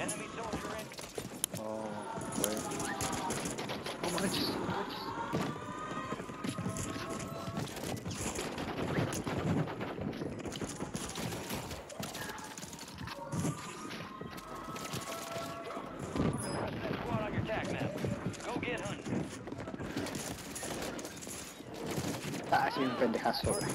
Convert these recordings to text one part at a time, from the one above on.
Oh, wait. Oh, manches. Ah, sí, un pendejazo, güey.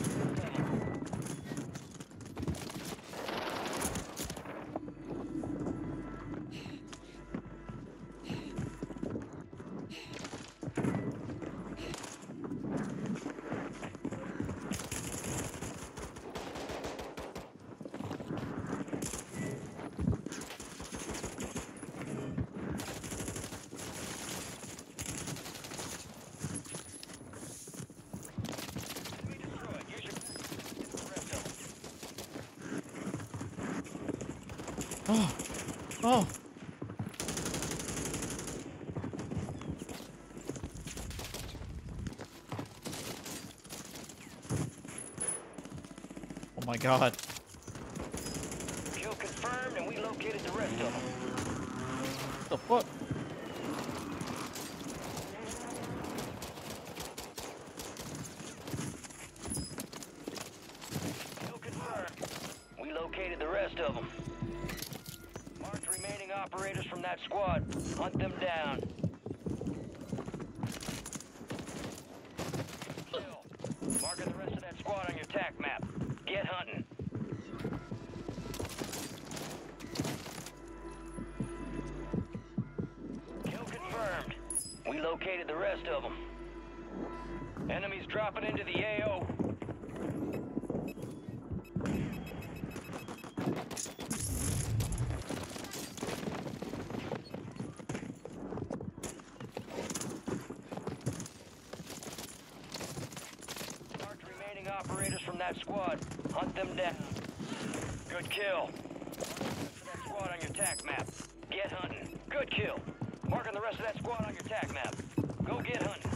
Oh, oh. Oh my god. Kill confirmed, and we located the rest of them. What the fuck? Kill confirmed. We located the rest of them. Marked remaining operators from that squad. Hunt them down. Kill. Marking the rest of that squad on your TAC map. Get hunting. Kill confirmed. We located the rest of them. Enemies dropping into the AO. Marked remaining operators from that squad. Hunt them down. Good kill. Marking the rest of that squad on your TAC map. Get hunting. Good kill. Marking the rest of that squad on your TAC map. Go get hunting.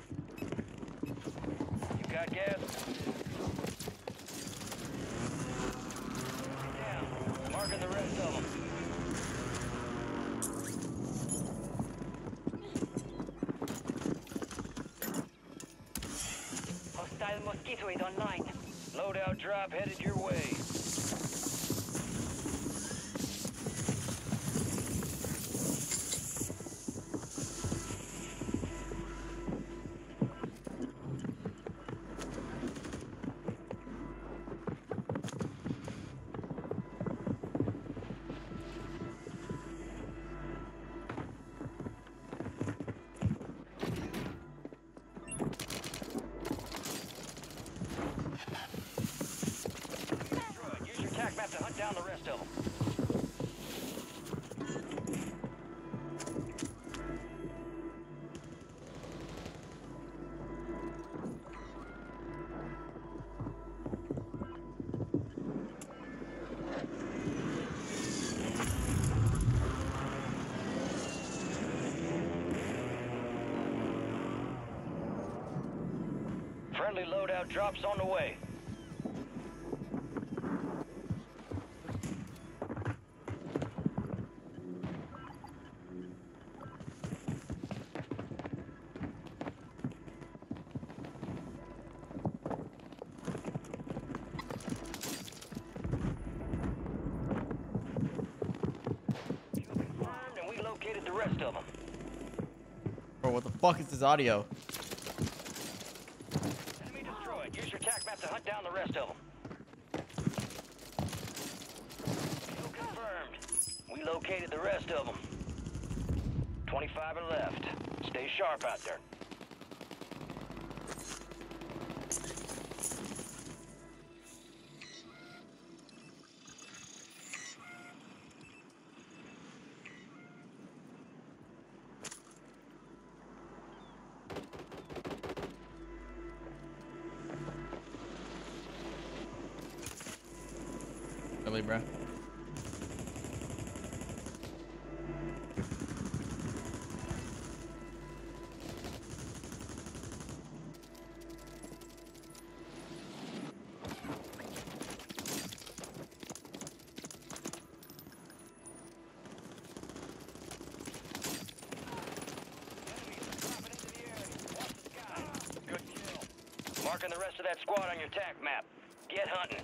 You got gas? Down. Marking the rest of them. Hostile mosquito is online. Loadout drop headed your way. Use your TAC map to hunt down the rest of them. Friendly loadout drops on the way. Confirmed, and we located the rest of them. Bro, what the fuck is this audio? Enemy destroyed. Use your TAC map to hunt down the rest of them. Kill confirmed. We located the rest of them. 25 are left. Stay sharp out there. Really, bro? Marking the rest of that squad on your tac map. Get hunting.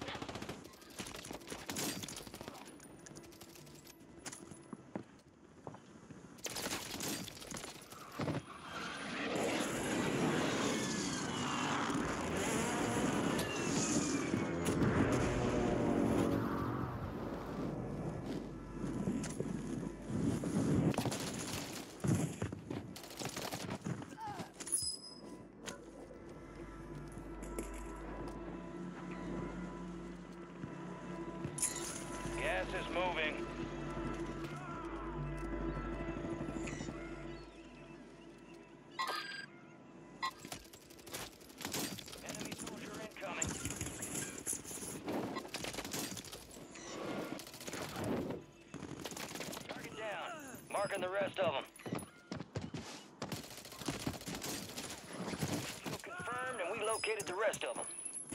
Gas is moving. Enemy soldier incoming. Target down. Marking the rest of them. Kill confirmed, and we located the rest of them.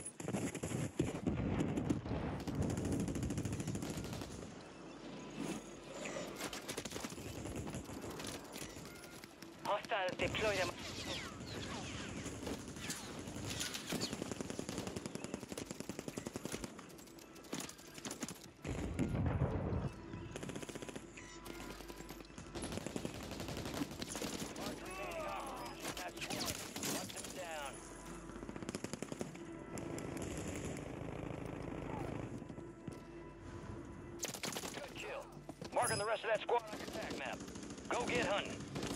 Hostiles deploy them. Hunt them down. Good kill. Marking the rest of that squad on your attack map. Go get hunting.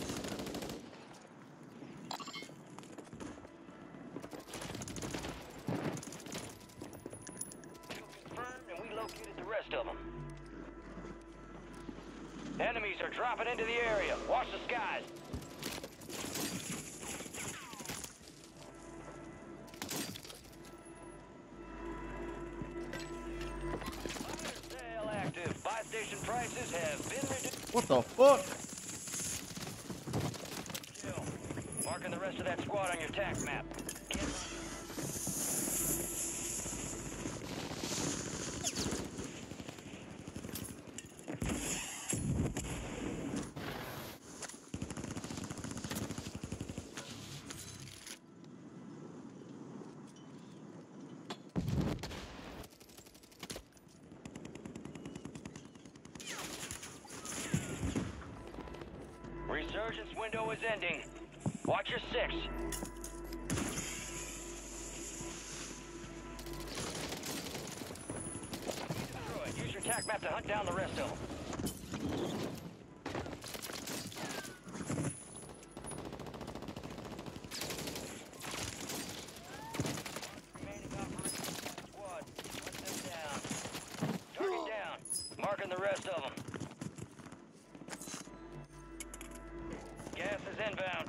Located the rest of them. Enemies are dropping into the area. Watch the skies. Fire sale active. Buy station prices have been reduced. What the fuck? Kill. Marking the rest of that squad on your tac map. Get Resurgence window is ending. Watch your six. Destroy. Use your tac map to hunt down the rest of them. Remaining operators squad. Hunt them down. Target down. Marking the rest of them. Gas is inbound.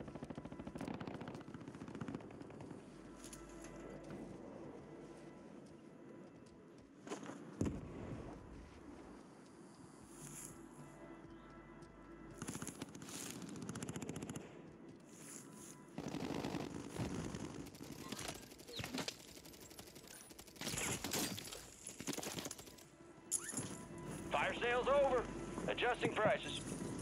Fire sale's over. Adjusting prices.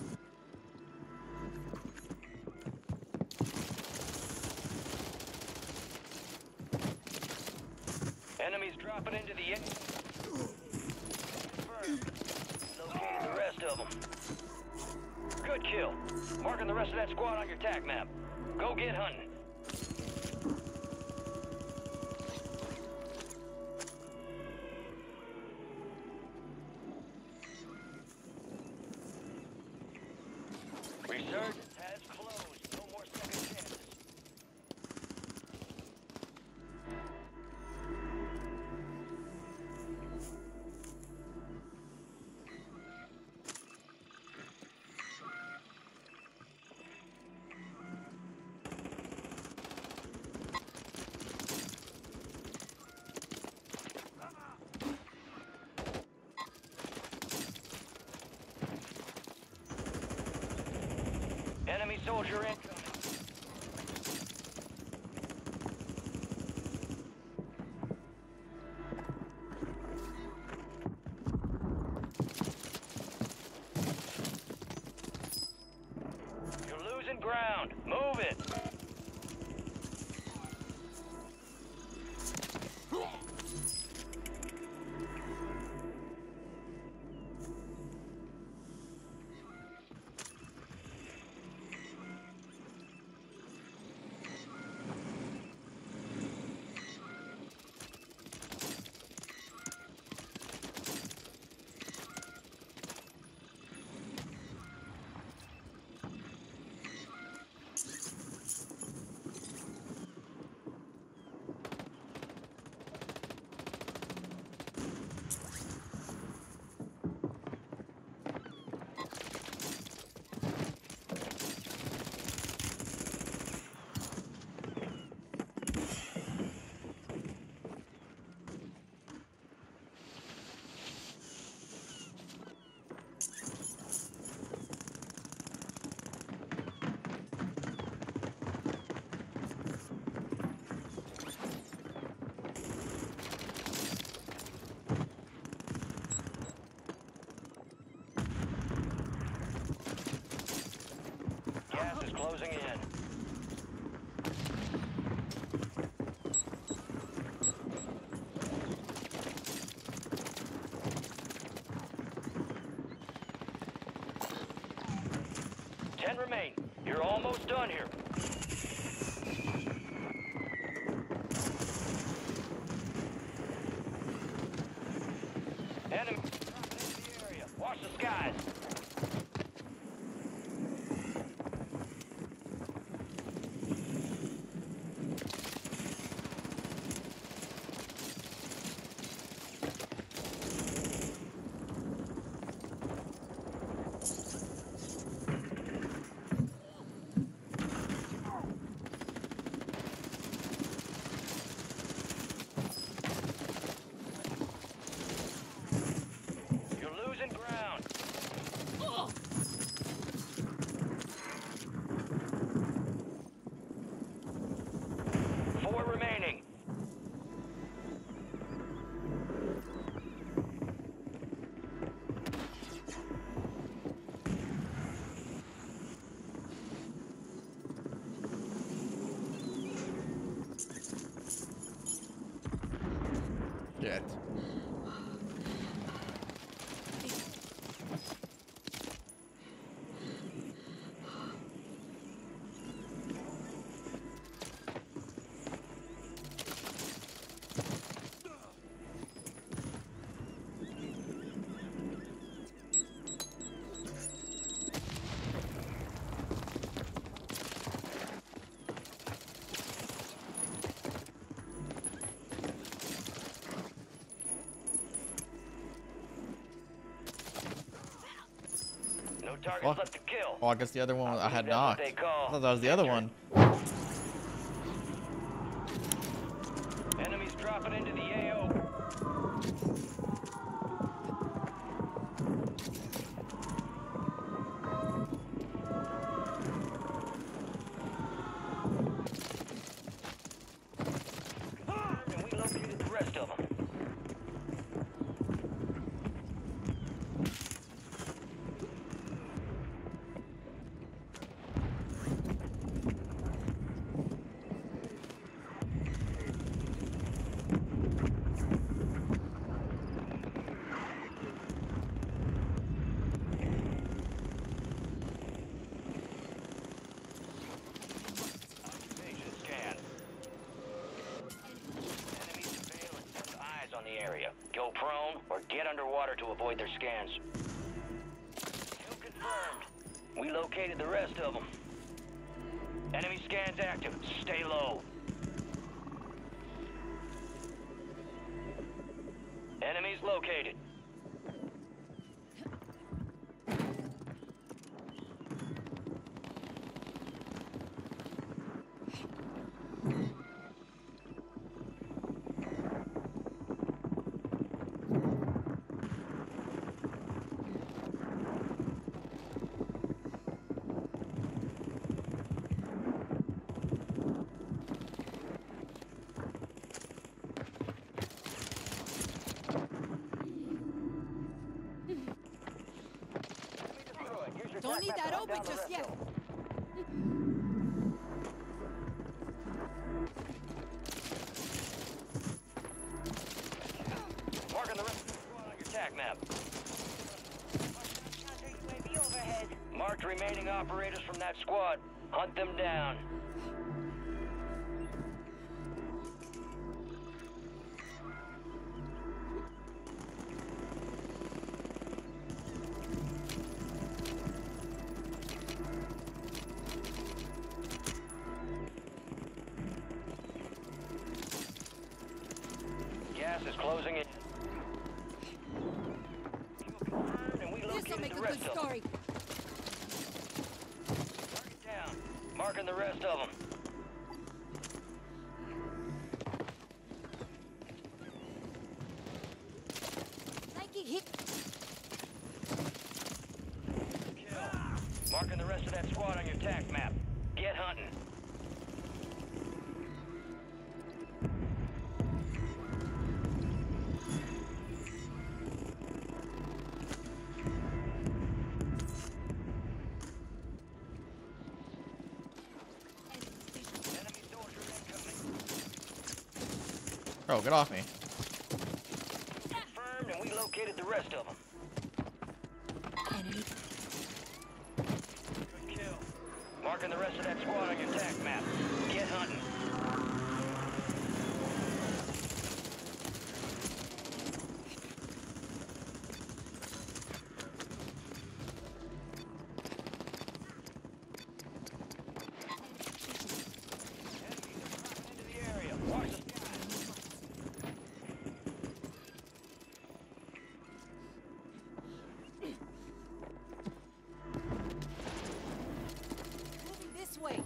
Enemies dropping into the located the rest of them. Good kill. Marking the rest of that squad on your tac map. Go get hunting. Resurgence has closed. No more second chances. Enemy soldier incoming. You're losing ground. Move it. 10 remain. You're almost done here. Enemy dropping into the area. Watch the skies. You're losing ground. Four remaining. Shit. No targets Fuck. left to kill. Oh, I guess the other one I had That's what knocked. they call I thought that was the other victory. one. Enemies dropping into the AO. And we located the rest of them. Occupation scan. Enemy surveillance has eyes on the area. Go prone or get underwater to avoid their scans. Kill confirmed. We located the rest of them. Enemy scans active. Stay low. Enemies located. Don't need that open just yet. Marking the rest of the squad on your tac map. Marked remaining operators from that squad. Hunt them down. Gas is closing in. Confirmed, and we This'll located make the a rest good of them. story. Target down. Marking the rest of them. Nike hit. Kill. Marking the rest of that squad on your tac map. Get hunting. Enemy soldier incoming. Bro, get off me. Confirmed, and we located the rest of them. Enemy. Good kill. Marking the rest of that squad on your attack map. Get hunting. Into the area. Watch the skies. Moving this way.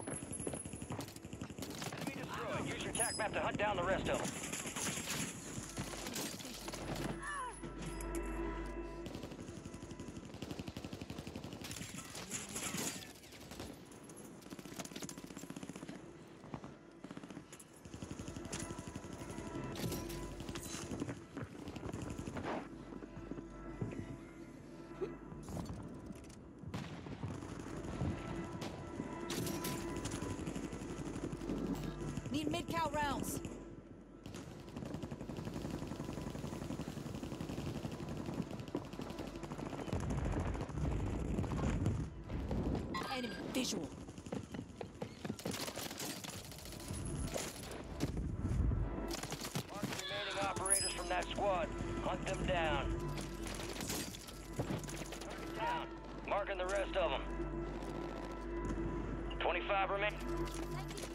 Enemy destroyed. Use your attack map to hunt down the rest of them. Need mid-cal rounds. Enemy visual. Mark the remaining operators from that squad. Hunt them down. Target down. Marking the rest of them. 25 remain. Like it here.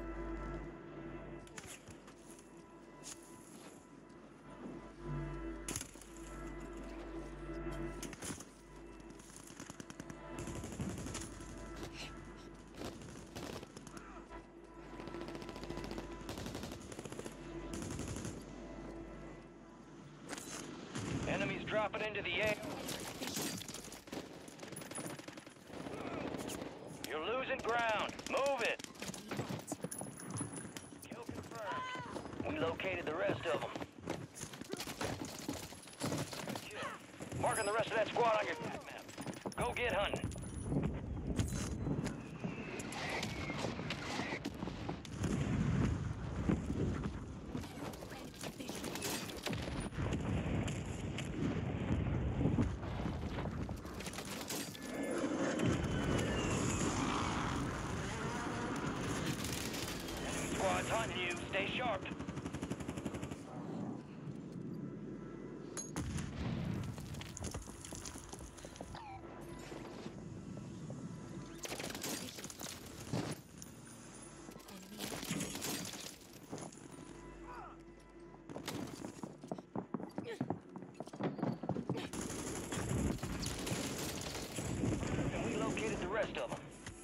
Enemies dropping into the air. You're losing ground. Move it. Kill confirmed. We located the rest of them. Good kill. Marking the rest of that squad on your attack map. Go get hunting. Squad's hunting you. Stay sharp. And we located the rest of them.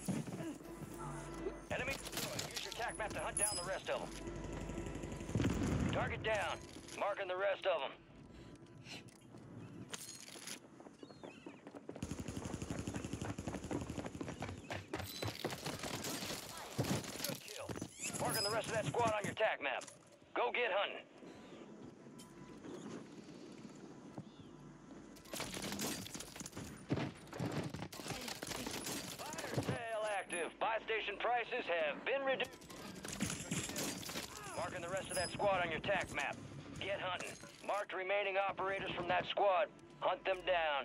Enemy destroyed. Use your attack map to hunt down the rest of them. Target down. Marking the rest of them. Good kill. Marking the rest of that squad on your attack map. Go get hunting. Fire sale active. Buy station prices have been reduced. Marking the rest of that squad on your attack map. Get hunting. Marked remaining operators from that squad. Hunt them down.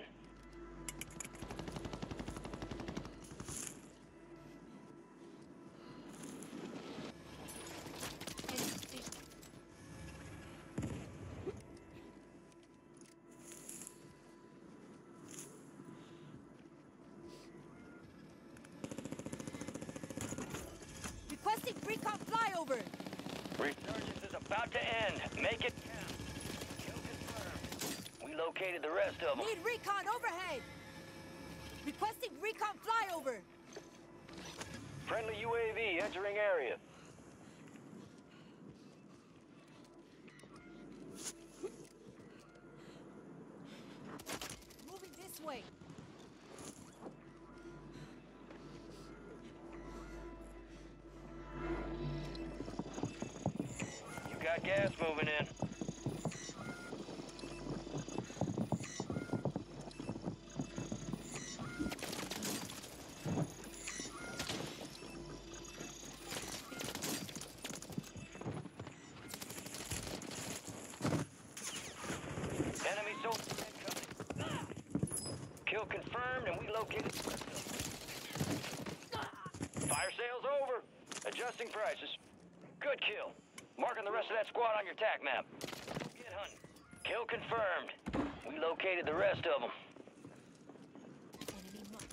Requesting recon flyover. Resurgence is about to end. Make it count. Kill confirmed. We located the rest of them. Need recon overhead. Requesting recon flyover. Friendly UAV entering area. Moving this way. You got gas moving in. Enemy soldier incoming. Kill confirmed, and we located. Fire sale's over. Adjusting prices. Good kill. Marking the rest of that squad on your tac map. Get hunting. Kill confirmed. We located the rest of them. Enemy marked.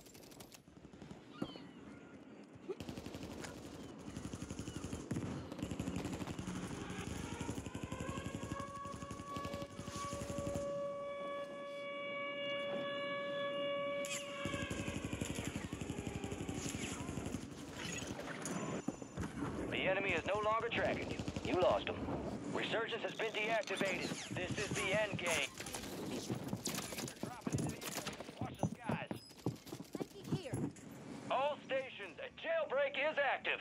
The enemy is no longer tracking you. You lost them. Resurgence has been deactivated. This is the end game. Dropping into the air. Watch the skies. Plenty here. All stations, a jailbreak is active.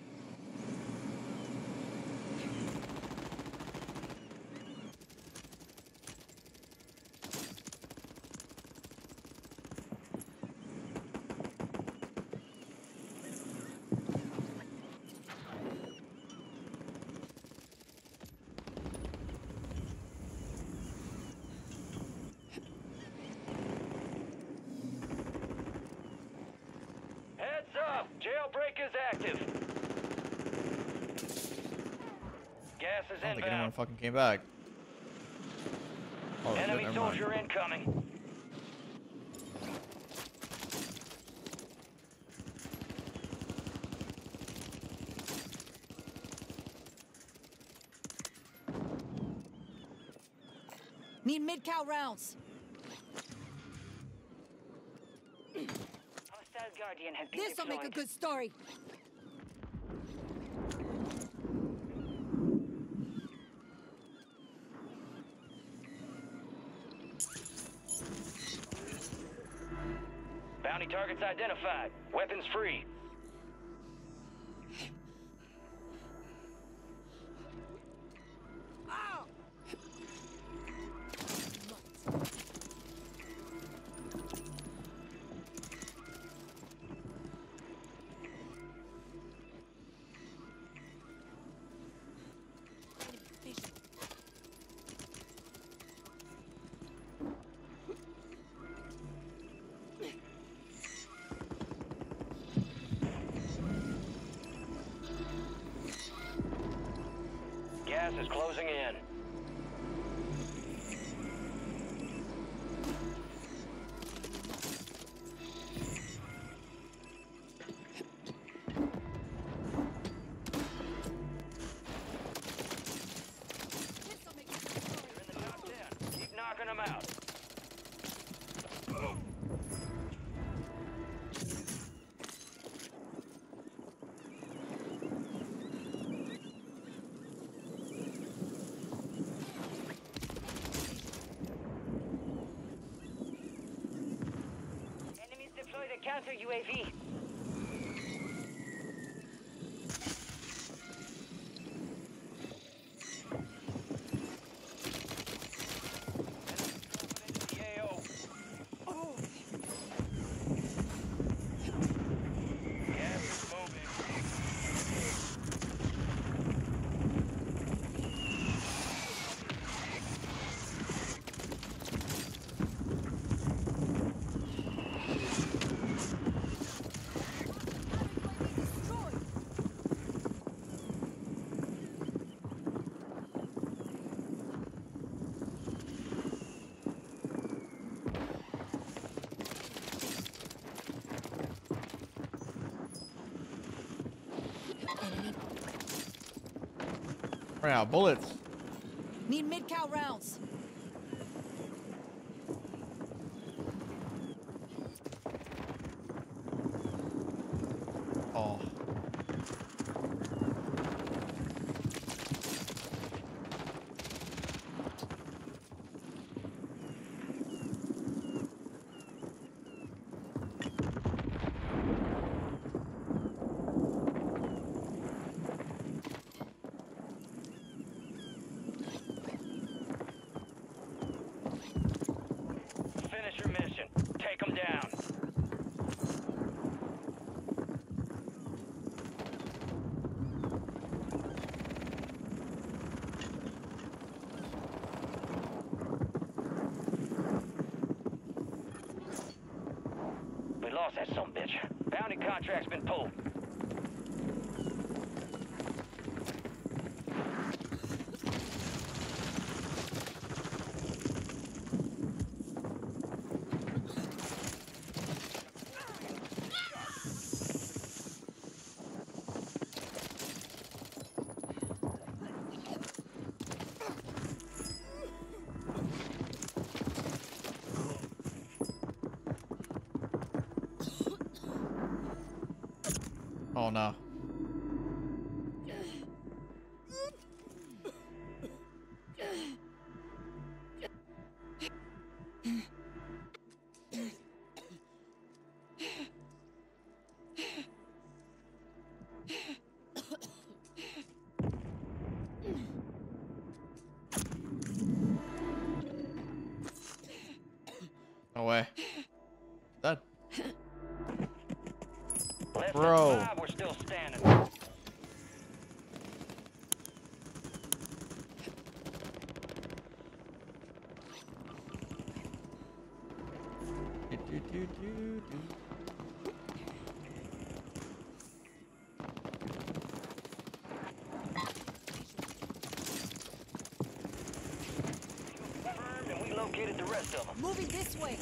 Heads up! Jailbreak is active. Gas is I don't think anyone inbound. fucking came back. Oh, Enemy never mind. soldier incoming. Need mid-cal rounds. Hostile Guardian has been This'll make a deployed. good story. Bounty targets identified. Weapons free. Ow! Gas is closing in. This'll make a good story. You're in the top 10. Keep knocking them out. Enemies deployed a counter UAV. The AO. Gas is moving. Destroyed. Enemy. Ran out of bullets. Need mid-cal rounds. Oh. lost that sumbitch. Bounty contract's been pulled. Oh no. No way. That. Less Bro. than 5, we're still standing. Confirmed, and we located the rest of them. Moving this way.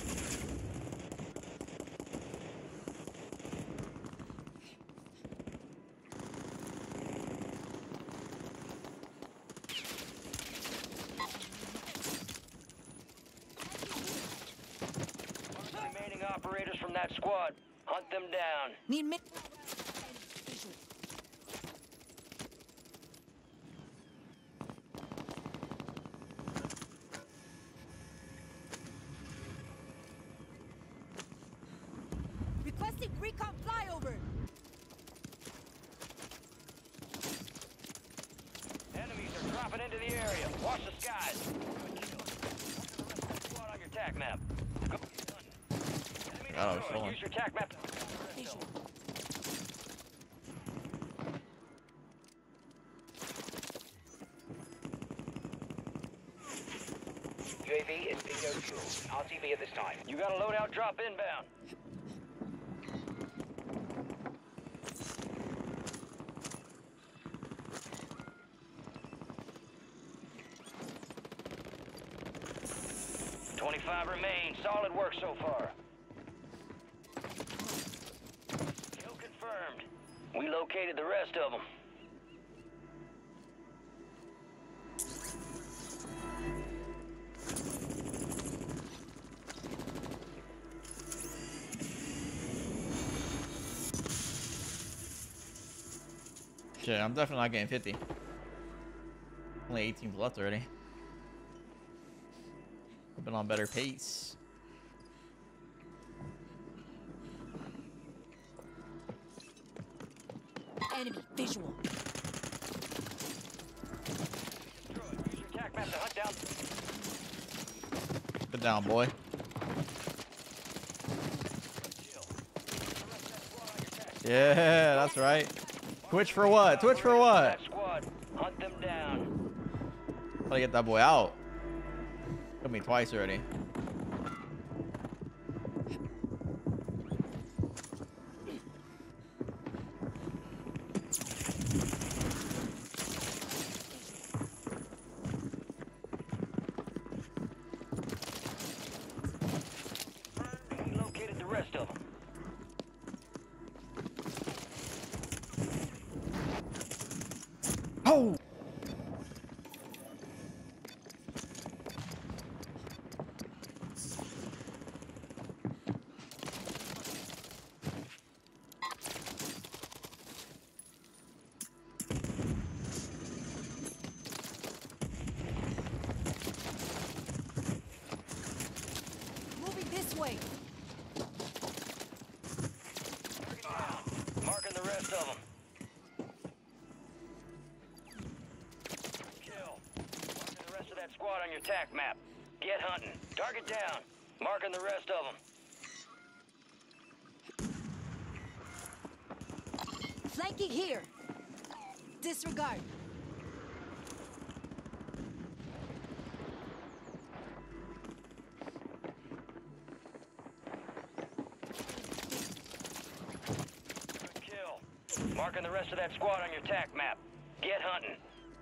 Remaining operators from that squad. Hunt them down. Need mid. Requesting recon flyover. Enemies are dropping into the area. Watch the skies. Squad on your tac map. Go. Enemy God, I was destroyed. rolling. Use your tac map. Visual. UAV is bingo fuel. RTV at this time. You got a loadout drop inbound. $25 remain. Solid work so far. Kill confirmed. We located the rest of them. Shit, I'm definitely not getting 50. Only 18 left already. I've been on better pace. Enemy visual. Use your tac map to hunt down. Put down, boy. Yeah, that's right. Twitch for what? Twitch for what? That squad. Hunt them down. Gotta get that boy out. Killed me twice already. We located the rest of them. Oh! Moving this way. Marking the rest of them. Kill. Marking the rest of that squad on your tac map. Get hunting. Target down. Marking the rest of them. Flanking here. Disregard. Marking the rest of that squad on your TAC map. Get hunting.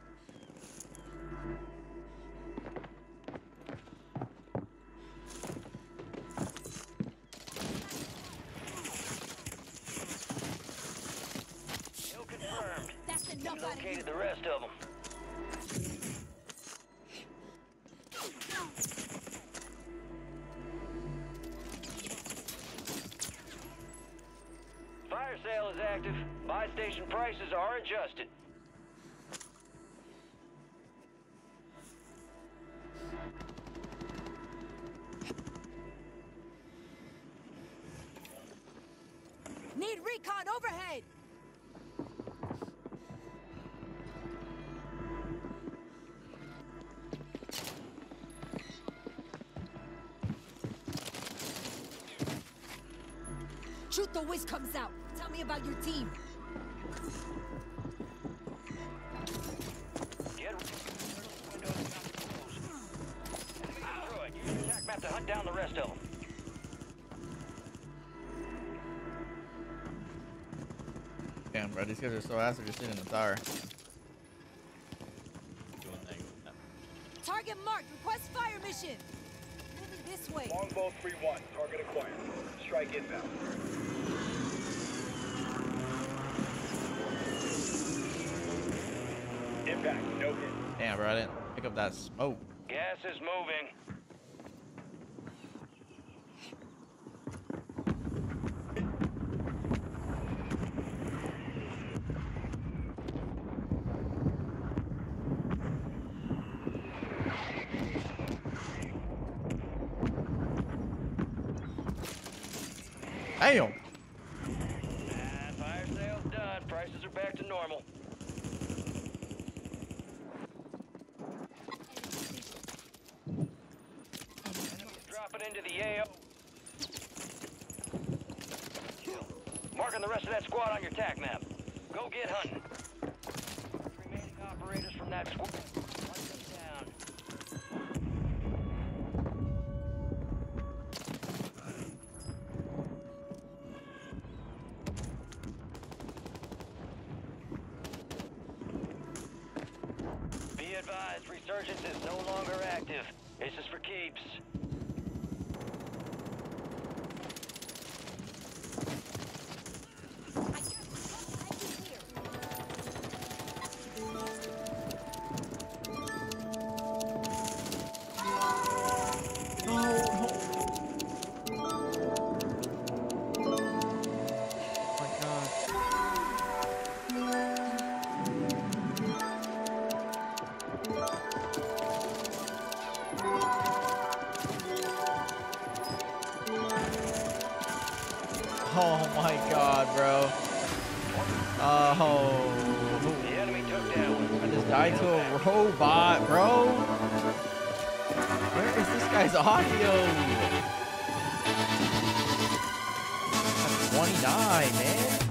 Kill confirmed. That's enough out of you. Located the rest of them. Fire sale is active. Buy station prices are adjusted. Need recon overhead. Shoot the whiz comes out. Tell me about your team. Get windows closed. Destroyed. Use your TAC map to hunt down the rest of them. Damn, bro, these guys are so ass. They're just sitting in the tower. Target marked. Request fire mission. Moving this way. Longbow 3-1, target acquired. Strike inbound. Impact, no hit. Damn, bro, I didn't pick up that smoke. Gas is moving. Damn. And fire sale's done. Prices are back to normal. Dropping into the AO. Kill. Marking the rest of that squad on your TAC map. Go get hunting. Remaining operators from that squad. Hunt them down. Be advised, resurgence is no longer active. This is for keeps. Oh my god, bro. Oh. The enemy took down. I just died to a robot, bro. Where is this guy's audio? That's 29, man.